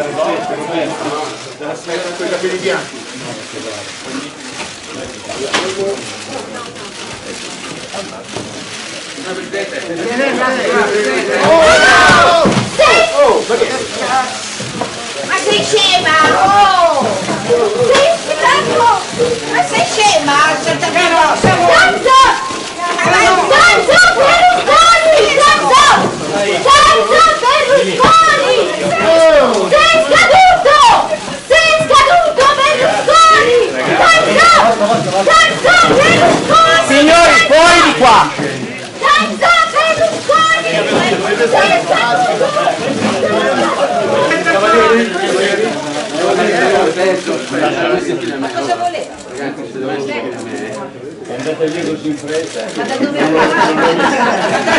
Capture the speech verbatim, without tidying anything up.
Della sfera con i capelli bianchi. Ma sei scema! Oh! Sei scema! Ma sei scema! Senza vero! Santo! Santo Berlusconi! Santo! Santo Berlusconi! Sei scaduto! Sei scaduto Berlusconi! Santo! Santo Berlusconi! Signori, fuori di qua! Santo Berlusconi! Sei scaduto! Ma cosa voleva? Andate via così in fretta. Ma da dove ha parlato?